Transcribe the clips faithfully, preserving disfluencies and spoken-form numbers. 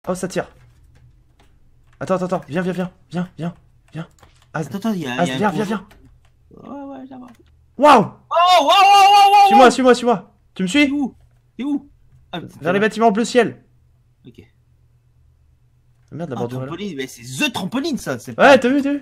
Oh, ça tire. Attends, attends, attends. Viens, viens, viens. Viens, viens. Viens. Az, Attends, attends, il y a. Az, y a viens, un viens, gros- viens. Ouais, ouais, j'avance. Waouh! Oh, wow, wow, wow, wow! Suis-moi, suis-moi, suis-moi. Tu me T'es suis? où? T'es où? Ah, Vers les bâtiments bleu ciel. Ok. Merde, la Ah, bordure est là. trampoline, mais c'est The Trampoline, ça. C'est pas... Ouais, t'as vu, t'as vu?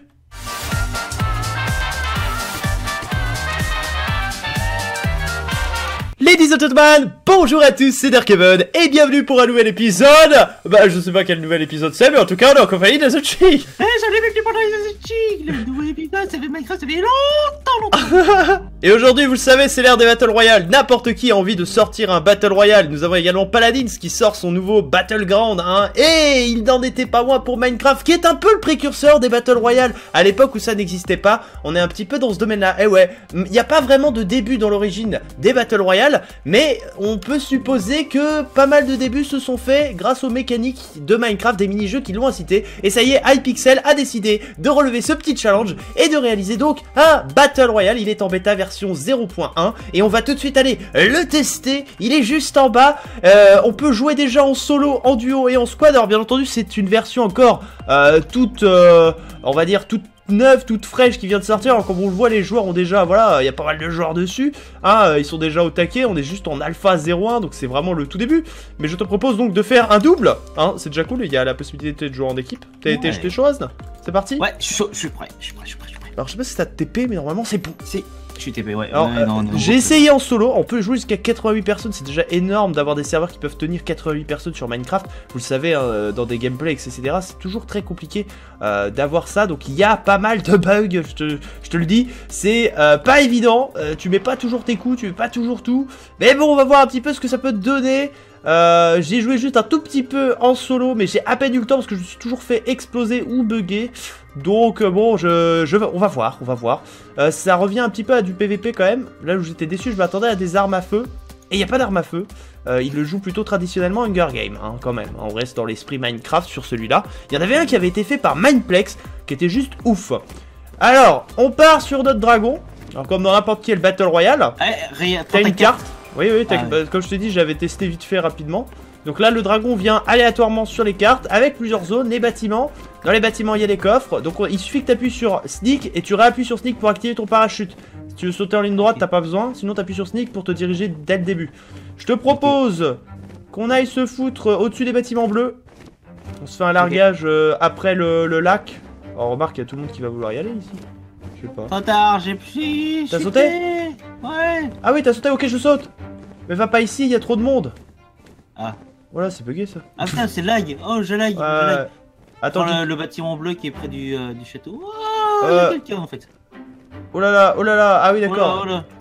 Ladies and gentlemen, bonjour à tous, c'est Darkhaven et bienvenue pour un nouvel épisode. Bah, je sais pas quel nouvel épisode c'est, mais en tout cas, on est en compagnie de The Chick. Eh, j'en ai même plus pendant les chic. Le nouveau épisode, ça fait Minecraft, ça fait longtemps, longtemps. Et aujourd'hui, vous le savez, c'est l'ère des Battle Royale. N'importe qui a envie de sortir un Battle Royale. Nous avons également Paladins qui sort son nouveau Battleground, hein. Et il n'en était pas moins pour Minecraft, qui est un peu le précurseur des Battle Royale. À l'époque où ça n'existait pas, on est un petit peu dans ce domaine-là. Eh ouais, il n'y a pas vraiment de début dans l'origine des Battle Royale, mais on peut supposer que pas mal de débuts se sont faits grâce aux mécaniques de Minecraft, des mini-jeux qui l'ont incité. Et ça y est, Hypixel a décidé de relever ce petit challenge et de réaliser donc un Battle Royale. Il est en bêta version zéro point un et on va tout de suite aller le tester. Il est juste en bas. Euh, on peut jouer déjà en solo, en duo et en squad. Alors bien entendu, c'est une version encore euh, toute, euh, on va dire toute neuve, toute fraîche qui vient de sortir. Alors comme on le voit, les joueurs ont déjà, voilà, il y a pas mal de joueurs dessus, hein, ils sont déjà au taquet. On est juste en alpha zéro point un, donc c'est vraiment le tout début. Mais je te propose donc de faire un double, hein, c'est déjà cool. Il y a la possibilité de jouer en équipe. T'es Ouais. t'es chaud, Asne? C'est parti? Ouais, je suis chaud, je suis prêt, je suis prêt, je suis prêt, je suis prêt. Alors je sais pas si ça te T P, mais normalement c'est bon. Si, je suis T P, ouais. Alors, ouais, euh, non, non, j'ai non, essayé en solo, on peut jouer jusqu'à quatre-vingt-huit personnes, c'est déjà énorme d'avoir des serveurs qui peuvent tenir quatre-vingt-huit personnes sur Minecraft. Vous le savez, hein, dans des gameplays, et cetera, c'est toujours très compliqué euh, d'avoir ça, donc il y a pas mal de bugs, je te, je te le dis, c'est euh, pas évident, euh, tu mets pas toujours tes coups, tu mets pas toujours tout, mais bon, on va voir un petit peu ce que ça peut te donner. Euh, j'ai joué juste un tout petit peu en solo, mais j'ai à peine eu le temps parce que je me suis toujours fait exploser ou bugger. Donc euh, bon, je, je, on va voir, on va voir. Euh, ça revient un petit peu à du P V P quand même. Là où j'étais déçu, je m'attendais à des armes à feu. Et il n'y a pas d'armes à feu. Euh, il le joue plutôt traditionnellement Hunger Game, hein, quand même. On reste dans l'esprit Minecraft sur celui-là. Il y en avait un qui avait été fait par Mineplex, qui était juste ouf. Alors, on part sur notre dragon. Alors comme dans n'importe quel Battle Royale. Eh, rien, T'as une carte. Oui, oui, Ah, ouais. bah, comme je t'ai dit, j'avais testé vite fait rapidement. Donc là, le dragon vient aléatoirement sur les cartes, avec plusieurs zones, les bâtiments. Dans les bâtiments, il y a les coffres. Donc il suffit que tu appuies sur Sneak et tu réappuies sur Sneak pour activer ton parachute. Si tu veux sauter en ligne droite, t'as pas besoin. Sinon, tu appuies sur Sneak pour te diriger dès le début. Je te propose qu'on aille se foutre au-dessus des bâtiments bleus. On se fait un largage euh, après le, le lac. Alors remarque, il y a tout le monde qui va vouloir y aller ici. Je sais pas. Trop tard, j'ai pris. T'as j'ai sauté fait. Ouais. Ah oui, t'as sauté, ok, je saute. Mais va pas ici, il y a trop de monde. Ah. Voilà, c'est bugué ça. Ah putain, c'est lag. Oh, je lag. je Euh, lag. Attends, Prends je- le, le bâtiment bleu qui est près du, euh, du château. Oh, il y Euh. a quelqu'un en fait. oh là là, oh là là, ah oui Oh là, d'accord. oh là.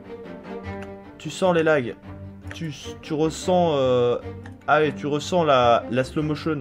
Tu sens les lags. Tu, tu ressens... euh, Ah oui, tu ressens la, la slow motion.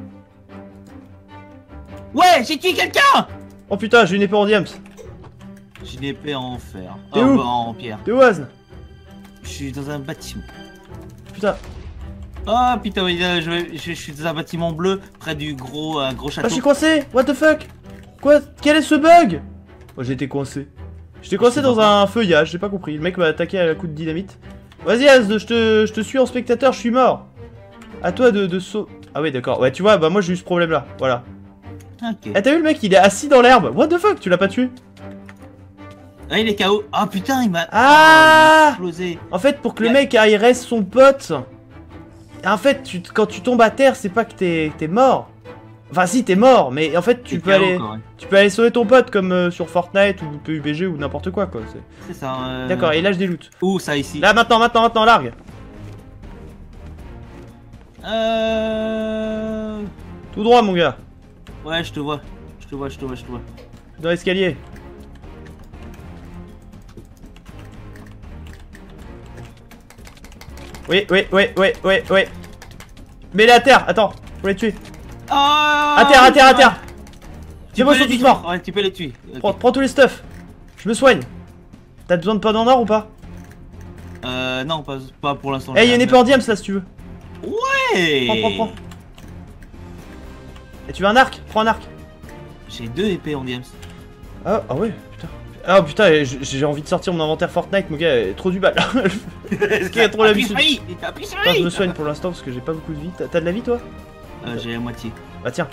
Ouais, j'ai tué quelqu'un. Oh putain, j'ai une épée en diams. J'ai une épée en fer. T'es Oh, où bah, en pierre. T'es où, Asne? Je suis dans un bâtiment. Putain. Oh putain, oui, euh, je, vais- je, je suis dans un bâtiment bleu près du gros, un gros Ah, château. je suis coincé. What the fuck? Quoi? Quel est ce bug? Oh, j'ai été coincé. J'étais coincé sais dans pas. un feuillage, j'ai pas compris. Le mec m'a attaqué à la coup de dynamite. Vas-y, Asne, je te, je te suis en spectateur, je suis mort. À toi de, de saut. Ah oui, d'accord. Ouais, tu vois, bah moi j'ai eu ce problème-là. Voilà. Ok. Eh, t'as vu le mec, il est assis dans l'herbe. What the fuck? Tu l'as pas tué? Ah, il est K O. Ah putain, il m'a. Ah il m'a explosé. En fait, pour que le Yeah. mec aille reste son pote, en fait, tu, quand tu tombes à terre, c'est pas que t'es t'es mort. Enfin, si, t'es mort, mais en fait, tu Il est peux K O, aller, quoi, ouais. tu peux aller sauver ton pote comme euh, sur Fortnite ou P U B G ou n'importe quoi, quoi. c'est- C'est ça. Euh... D'accord, et là, je déloot. Où ça ici? Là, maintenant, maintenant, maintenant, largue. Euh. Tout droit, mon gars. Ouais, je te vois. Je te vois, je te vois, je te vois. Dans l'escalier. Oui, oui, oui, oui, oui, oui. Mets-les à terre, attends, faut les tuer. Ah, À terre, à terre, à terre. Tu C'est bon, peux ils sont les tous tuer. morts. Ouais, tu peux les tuer. Ok. Prends, prends tous les stuff. Je me soigne. T'as besoin de pas d'en or ou pas? Euh, non, pas, pas pour l'instant. Eh, y'a une épée en diams là si tu veux. Hey. Prends, prends, prends. Et tu veux un arc? Prends un arc. J'ai deux épées en diams. Ah, ah ouais, putain. Ah putain, j'ai j'ai envie de sortir mon inventaire Fortnite, mon gars, euh, trop du bal. Est-ce qu'il y a trop l'habitude. Appuie sur I, appuie sur Attends, je I. me soigne pour l'instant parce que j'ai pas beaucoup de vie. T'as t'as de la vie toi? Euh, j'ai la moitié. Bah tiens.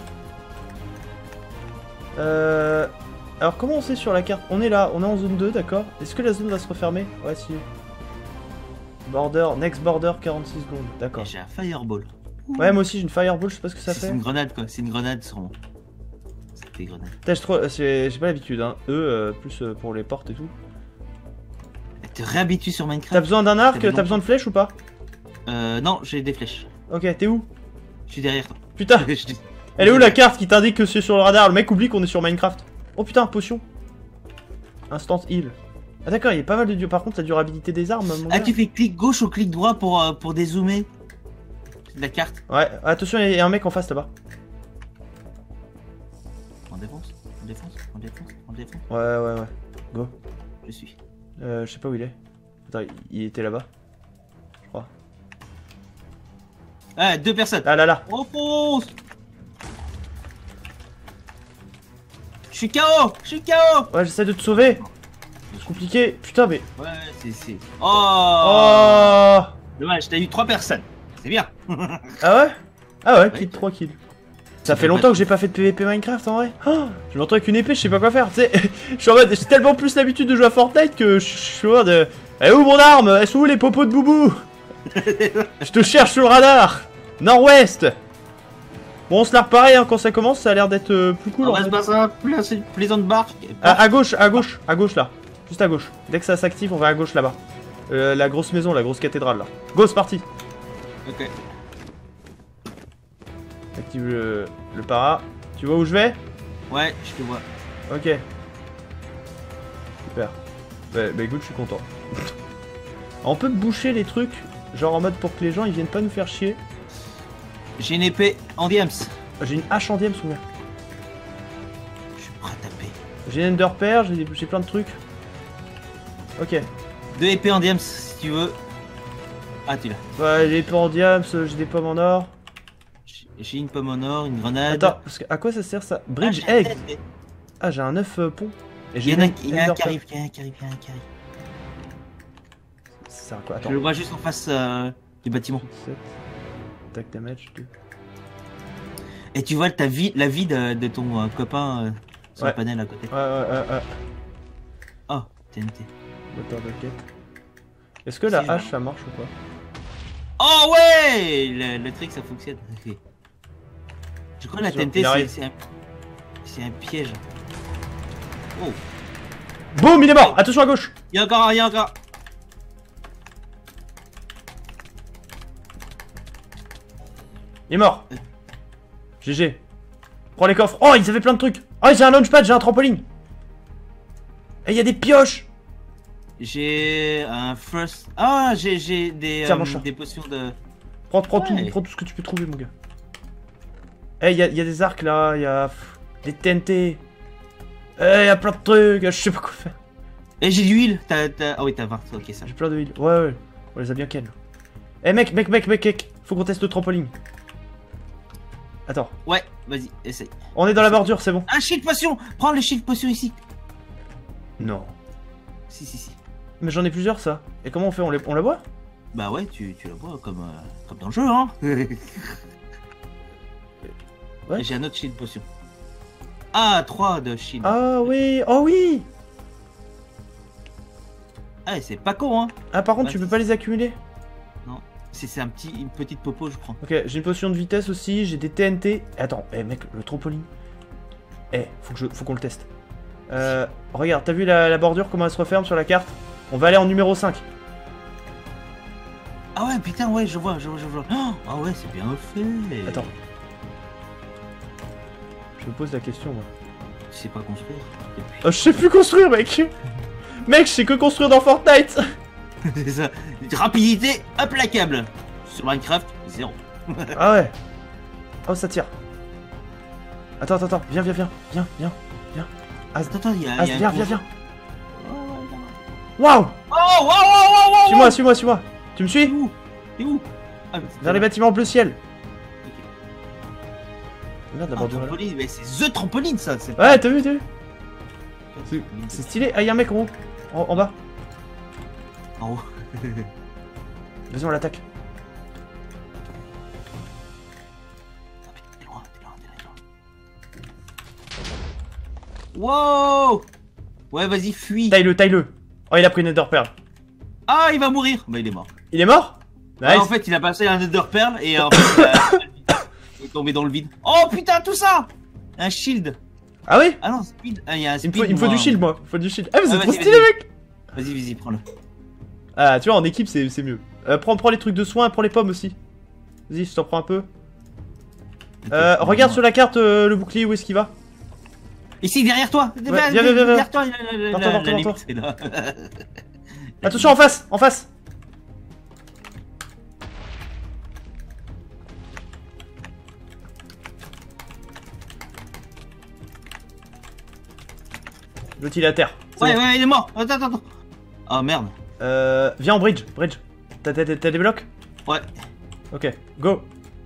Euh... Alors comment on sait sur la carte? On est là, on est en zone deux, d'accord. Est-ce que la zone va se refermer? Ouais, si. Border, next border, quarante-six secondes, d'accord. J'ai un fireball. Ouais, moi aussi j'ai une fireball, je sais pas ce que ça C'est fait. une grenade quoi, c'est une grenade sûrement. C'est des grenades. Putain, j'ai trop- j'ai j'ai pas l'habitude, hein. Eux, euh, plus euh, pour les portes et tout. Tu te réhabitues sur Minecraft. T'as besoin d'un arc? Ça fait T'as besoin de flèches ou pas? Euh, non, j'ai des flèches. Ok, t'es où? Je suis derrière toi. Putain, Je dis- elle est où la carte qui t'indique que c'est sur le radar? Le mec oublie qu'on est sur Minecraft. Oh putain, potion. Instant heal. Ah d'accord, il y a pas mal de... Par contre, la durabilité des armes, mon Ah, gars. tu fais clic gauche ou clic droit pour, euh, pour dézoomer la carte. Ouais, attention, il y a un mec en face là-bas. On défonce, on défonce, on défonce, on défonce. Ouais, ouais, ouais. Go. Je suis. Euh, je sais pas où il est. Attends, il- il était là-bas. Je crois. Ah, deux personnes. Ah là là. On fonce. Je suis K O. Je suis K O. Ouais, j'essaie de te sauver. C'est compliqué. Putain, mais... Ouais, c'est... c'est... Oh, Oh. Dommage, t'as eu trois personnes. C'est bien. Ah ouais? Ah ouais, Ouais. kill trois kills. Ça Ça fait fait longtemps pas- que j'ai pas fait de P V P Minecraft en vrai. Oh, je me retrouve avec une épée, je sais pas quoi faire. Tu sais, je suis en mode, j'ai tellement plus l'habitude de jouer à Fortnite que je je suis en mode. euh, Elle est où mon arme? Elles sont où les popos de boubou? Je te cherche sur le radar. Nord-ouest. Bon, on se la repareille hein, quand ça commence, ça a l'air d'être euh, plus cool. On en va fait. se passer un pla- plaisante barque. À, à gauche, à gauche, à gauche là. Juste à gauche. Dès que ça s'active, on va à gauche là-bas. Euh, la grosse maison, la grosse cathédrale là. Go, c'est parti. Ok. Active le, le para. Tu vois où je vais? Ouais, je te vois. Ok. Super. Bah, bah écoute, je suis content. On peut boucher les trucs, genre en mode pour que les gens ils viennent pas nous faire chier. J'ai une épée en diams. J'ai une hache en diams, souviens. Je suis prêt à taper. J'ai une ender pearl, j'ai des- j'ai plein de trucs. Ok. Deux épées en diams si tu veux. Ah, tu l'as. Ouais, les pommes en diams, j'ai des pommes en or. J'ai- J'ai une pomme en or, une grenade. Attends, parce que, à quoi ça sert ça? Ah, Bridge j'ai un egg. tête. Ah, j'ai un œuf euh, pont. Et Il j'ai y en a, une il y en a un ender qui pearl. arrive, il y en a un qui arrive, il y en a un qui arrive. Ça sert à quoi? Je Attends. le vois juste en face euh, du bâtiment. sept. Attack damage deux. Et tu vois ta vie, la vie de, de ton euh, copain euh, sur Ouais. le panel à côté. Ouais, ouais, ouais, ouais. Oh, T N T. Moteur de quête. Est-ce que la Si, hache ouais. ça marche ou pas? Oh ouais, le, le trick ça fonctionne. Ok. Je crois que la Sûr, T N T il c'est arrive. c'est un, c'est un piège. Oh, Boum, il est mort! Attention à gauche! il y a encore, il y a encore. Il est mort! G G. Prends les coffres. Oh, ils avaient plein de trucs! Oh, j'ai un launchpad, j'ai un trampoline! Et il y a des pioches! J'ai un first. Ah, j'ai j'ai des Tiens, euh, mon chat. des potions de. Prends, prends, Ouais. tout, prends tout ce que tu peux trouver, mon gars. Eh, il y, a- il y a des arcs là, il y a pff, des T N T. Eh, il y a plein de trucs, je sais pas quoi faire. Et j'ai de l'huile. T'as, t'as... Ah oui, t'as vingt. Ok, ça. J'ai plein de heal. Ouais, ouais, on les a bien ken. Eh, mec, mec, mec, mec, mec, faut qu'on teste le trampoline. Attends, Ouais, vas-y, essaye. on est dans la bordure, c'est bon. Un shield potion. Prends le shield potion ici. Non. Si, si, si. Mais j'en ai plusieurs, ça. Et comment on fait? On, les... on la boit? Bah ouais, tu, tu la vois comme, euh, comme dans le jeu, hein. Ouais. Et j'ai un autre shield potion. Ah, trois de shield. Ah oui, oh oui! Ah, c'est pas con, hein. Ah, par contre, Ouais, tu peux c'est- pas les accumuler? C'est c'est un petit, une petite popo, je prends. Ok, j'ai une potion de vitesse aussi, j'ai des T N T. Attends, eh mec, le trampoline. Eh, faut que je, faut qu'on le teste. Euh, regarde, t'as vu la, la bordure, comment elle se referme sur la carte? On va aller en numéro cinq. Ah ouais, putain, ouais, je vois, je vois, je vois. Oh, ah ouais, c'est bien fait. Attends. Je me pose la question, moi. Tu sais pas construire. depuis- Oh, je sais plus construire, mec! Mec, je sais que construire dans Fortnite! C'est ça. Rapidité implacable. Sur Minecraft, zéro. Ah ouais. Oh, ça tire. Attends, attends, attends, viens, viens, viens, viens, viens, viens. Attends, attends, il y a. Ah, il y a un viens, gros- viens, viens. Oh, ouais, viens. Waouh! Oh, wow, wow, wow, wow, Suis-moi, suis-moi, suis-moi. Tu me T'es suis? où? T'es où? Ah, mais c'est Vers les là. bâtiments bleu ciel. Merde, la Ah, bordure est là. trampoline, mais c'est The Trampoline, ça. C'est Ouais, t'as vu, t'as vu? c'est- C'est stylé. Ah, y'a un mec en haut. En, en bas. En haut. Vas-y, on l'attaque. Wow. Ouais, vas-y, fuis. Taille-le, taille-le. Oh, il a pris une Nether Pearl. Ah, il va mourir. Bah, il est mort. Il est mort? Nice. Ouais, en fait, il a passé un Nether Pearl et en fait, il, a... il est tombé dans le vide. Oh putain, tout ça. Un shield. Ah oui? Ah non, speed. Ah, il y a un Il speed. me faut, il me faut moi. du shield, moi. Il me faut du shield. Ah, mais Ah, c'est trop vas-y, stylé, vas-y. mec. Vas-y, vas-y, prends-le. Ah, tu vois, en équipe, c'est c'est mieux. Euh, prends, prends les trucs de soins, prends les pommes aussi. Vas-y, je t'en prends un peu. Euh, regarde sur la carte euh, le bouclier, où est-ce qu'il va? Ici, derrière toi. viens, viens, viens, viens. Derrière toi. la- la- la- Attends, la attends, limite, attends. c'est là. Attention, en face, en face. L'autre, il est à terre. C'est Ouais, bon. ouais, il est mort. Attends, attends, attends. Oh merde. Euh, viens en bridge, bridge. T'as t'as- t'as des blocs? Ouais. Ok, go.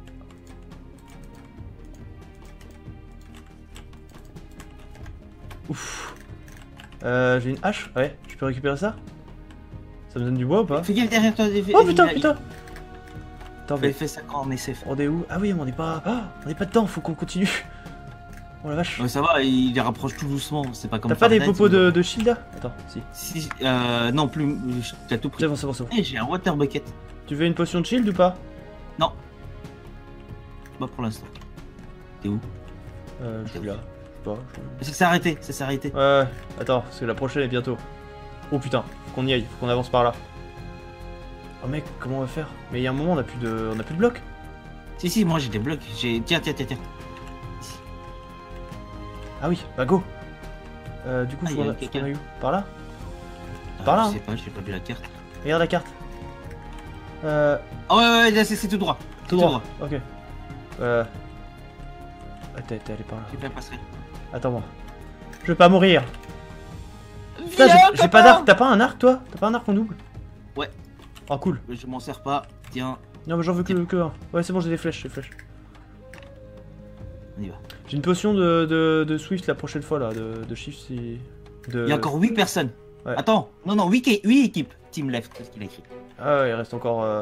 Ouf. Euh, j'ai une hache? Ouais, je peux récupérer ça? Ça me donne du bois ou pas? Fais gaffe derrière toi. fais- Oh putain, il a- putain! Attends, Fais, mais fais ça quand on est safe. on est où? Ah oui, mais on est pas. Ah, on est pas dedans, faut qu'on continue. Oh la vache. Ouais, ça va, il les rapproche tout doucement. C'est pas comme T'as pas des Fortnite, popos mais- de, de shield là? Attends, si. Si, euh, non plus. T'as tout pris. C'est bon, c'est bon, c'est bon. Eh, j'ai un water bucket. Tu veux une potion de shield ou pas? Non. Pas pour l'instant. T'es où? Euh, je suis là. Je sais pas. je- Ça s'est arrêté, ça s'est arrêté. Ouais, ouais, attends, parce que la prochaine est bientôt. Oh putain, faut qu'on y aille, faut qu'on avance par là. Oh mec, comment on va faire? Mais il y a un moment, on a plus de, on a plus de blocs. Si, si, moi j'ai des blocs. J'ai. Tiens, tiens, tiens, tiens. Ah oui, bah go. Euh, du coup, Ah, faut y a qu'on a- quelqu'un. faut qu'on aille où? Par là? Ah, Par là, Je hein. sais pas, j'ai pas vu la carte. Regarde la carte. Euh, Ah ouais, ouais, ouais, là, c'est c'est tout droit. tout droit. Ok. Euh. Ah, t'es t'es allé par là. J'ai pas passé. Attends-moi. Je vais pas mourir. Putain, Viens, j'ai- j'ai pas papa. d'arc. T'as pas un arc, toi? T'as pas un arc en double? Ouais. Oh, cool. Je m'en sers pas. Tiens, Non, mais j'en veux que, que un. Ouais, c'est bon, j'ai des flèches, j'ai des flèches. on y va. J'ai une potion de, de, de Swift la prochaine fois, là, de, de shift si... De... Il y a encore huit personnes. Ouais. Attends, non, non, huit équipes. Team left, c'est ce qu'il a écrit. Ah ouais, il reste encore... euh,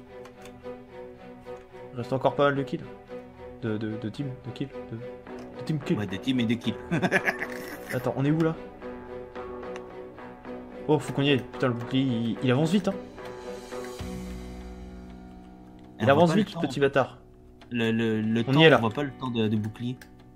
Il reste encore pas mal de kills. De, de, de team, de kills, de, de team kill. Ouais, deux teams et deux kills. Attends, on est où, là? Oh, faut qu'on y aille. Putain, le bouclier, il, il avance vite, hein. Il On voit avance pas le vite, temps. petit bâtard. Le, le, le On temps, y est, là. on voit pas le temps de, de bouclier.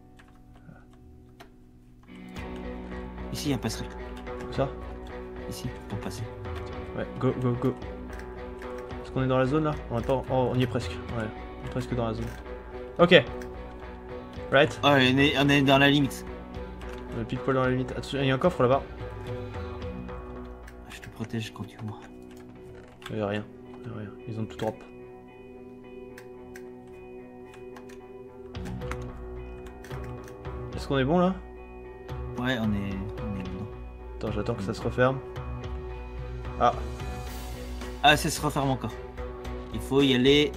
Ici, il y a un passerelle. Ça? Ici, pour passer. Ouais, go, go, go. Est-ce qu'on est dans la zone, là? On est pas... Oh, on y est presque. Ouais, on est presque dans la zone. Ok. Right. Oh, on est, on est dans la limite. On est pile poil dans la limite. Attention, il y a un coffre, là-bas. Je te protège quand tu mourras. Il y a rien. Il y a rien. Ils ont tout drop. Est-ce qu'on est bon là? Ouais, on est, on est dedans. Attends, j'attends que ça se referme. Ah, Ah, ça se referme encore. Il faut y aller.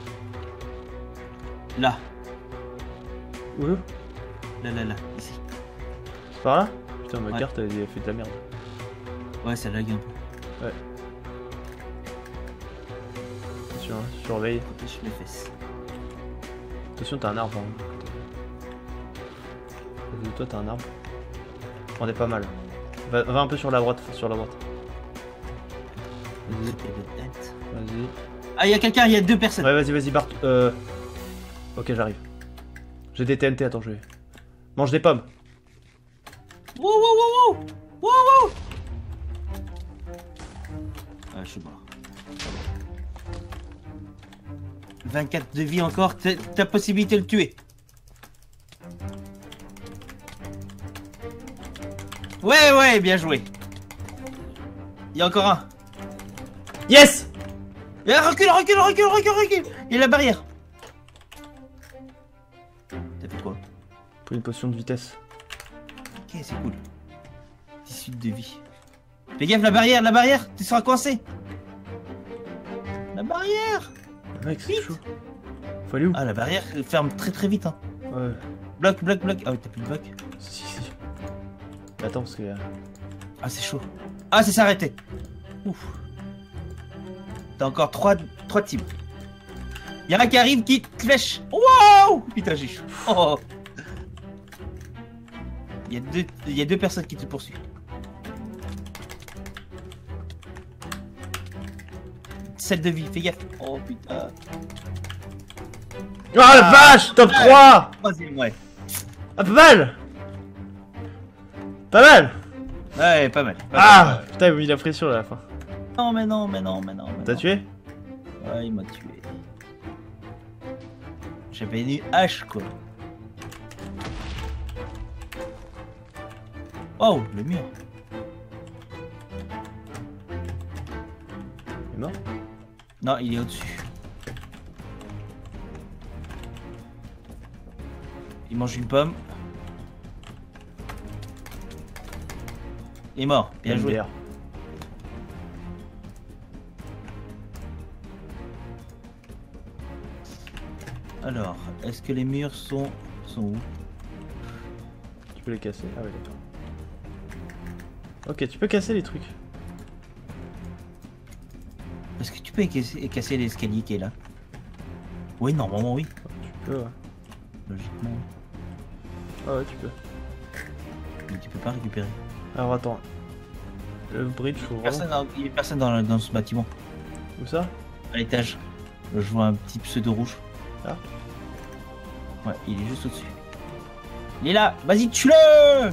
Là, où? là, là, là, ici. C'est par là? Putain, ma Ouais. carte elle, elle fait de la merde. Ouais, ça lag un peu. Attention, hein, surveille. Protège les fesses. Attention, t'as un arbre. Hein. De toi, t'as un arbre. On est pas mal. Va, va un peu sur la droite, sur la droite. Vas-y, C'était de tête. vas-y. Ah, il y a quelqu'un, il y a deux personnes. Ouais, vas-y, vas-y, Bart. Euh... Ok, j'arrive. J'ai des T N T, attends, je vais... Mange des pommes. Wow, wow, wow, wow, wow, wow. Ah, je suis mort. vingt-quatre de vie encore, t'as t'as possibilité de le tuer. Ouais, ouais, bien joué. Il y a encore un. Yes! Eh, recule, recule, recule, recule, recule. Il y a la barrière. T'as fait quoi? Pour une potion de vitesse. Ok, c'est cool. dix-huit de vie. Fais gaffe, la barrière, la barrière, tu seras coincé. La barrière. Mec, c'est Vite. chaud. Faut aller où? Ah, la barrière elle ferme très très vite. Hein. Ouais, Bloc, bloc, bloc. Ah oui, t'as plus de bloc. si, si. Mais attends, parce que... euh, Ah, c'est chaud. Ah, c'est s'arrêter. Ouf. T'as encore trois, trois teams. Y'a un qui arrive qui te flèche. Wow! Putain, j'ai chaud. Oh. Il y a deux, il y a deux personnes qui te poursuivent. sept de vie, fais gaffe. Oh putain. Oh la vache, top trois. Troisième, ouais. Ah, pas mal. Pas mal. Ouais, pas mal. Pas Ah, mal. putain, il m'a mis la pression à la fin. Non, mais non, mais non, mais non. T'as tué? Ouais, il m'a tué. J'avais une hache, quoi. Oh, le mur. Il est mort? Non, il est au-dessus. Il mange une pomme. Il est mort. Bien joué. Bière. Alors, est-ce que les murs sont sont où? Tu peux les casser? Ah ouais, d'accord. Ok, tu peux casser les trucs. Est-ce que tu peux casser, casser l'escalier qui est là? Oui, normalement oui. Tu peux, ouais. Logiquement. Ah ouais, tu peux. Mais tu peux pas récupérer. Alors attends. Le bridge, faut vraiment... Personne, dans- il y a personne dans, dans ce bâtiment. Où ça? À l'étage. Je vois un petit pseudo rouge. Ah. Ouais, il est juste au-dessus. Il est là. Vas-y, tue-le.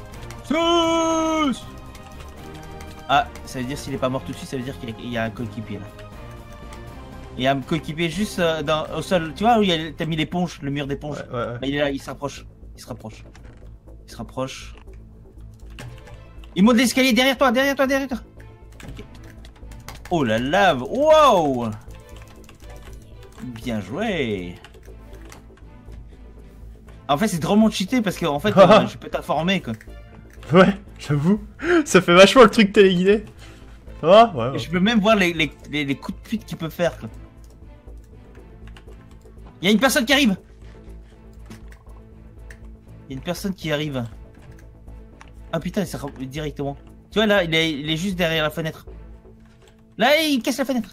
Tous. Ah, ça veut dire s'il est pas mort tout de suite, ça veut dire qu'il y a- il y a un coéquipier là. Il y a un coéquipier juste euh, dans, au sol. Tu vois où il y a- t'as mis l'éponge, le mur d'éponge. Ouais, ouais, ouais. Bah, il est là, il se rapproche. Il se rapproche. Il se rapproche. Il monte l'escalier derrière toi, derrière toi, derrière toi. Ok. Oh la lave. Wow. Bien joué. En fait, c'est drôlement cheaté parce que en fait, euh, je peux t'informer quoi. Ouais, j'avoue. Ça fait vachement le truc téléguidé. Ah, ouais, Et ouais. je peux même voir les, les, les, les coups de pute qu'il peut faire quoi. Il y a une personne qui arrive. Il y a une personne qui arrive. Ah putain, il s'est ra- directement. Tu vois là, il est, il est juste derrière la fenêtre. Là, il casse la fenêtre.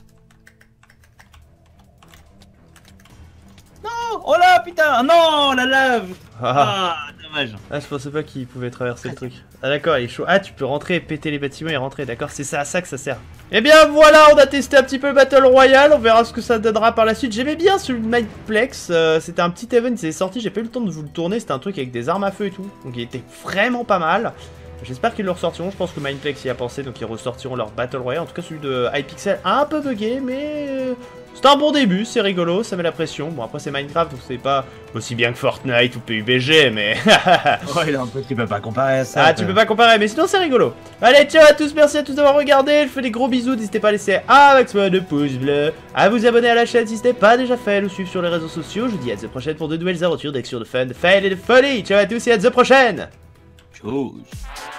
Non. Oh là putain. Non, la lave. Ah, Ah, dommage. ah, je pensais pas qu'il pouvait traverser le truc. Ah d'accord, il est chaud. Ah, tu peux rentrer, péter les bâtiments et rentrer, d'accord, c'est ça à ça que ça sert. Eh bien voilà, on a testé un petit peu Battle Royale, on verra ce que ça donnera par la suite. J'aimais bien celui de Mineplex, euh, c'était un petit event, il est sorti, j'ai pas eu le temps de vous le tourner, c'était un truc avec des armes à feu et tout, donc il était vraiment pas mal. J'espère qu'ils le ressortiront, je pense que Mineplex y a pensé, donc ils ressortiront leur Battle Royale. En tout cas celui de Hypixel, un peu bugué, mais euh, c'est un bon début, c'est rigolo, ça met la pression. Bon après c'est Minecraft, donc c'est pas aussi bien que Fortnite ou P U B G, mais... Ouais, là, en fait, tu peux pas comparer à ça. Ah, tu peux pas comparer, mais sinon c'est rigolo. Allez, ciao à tous, merci à tous d'avoir regardé. Je fais des gros bisous, n'hésitez pas à laisser un maximum de pouces bleus, à vous abonner à la chaîne si ce n'est pas déjà fait, à nous suivre sur les réseaux sociaux. Je vous dis à la prochaine pour de nouvelles aventures, d'actions, de fun, de fail et de folie. Ciao à tous et à la prochaine. Chose.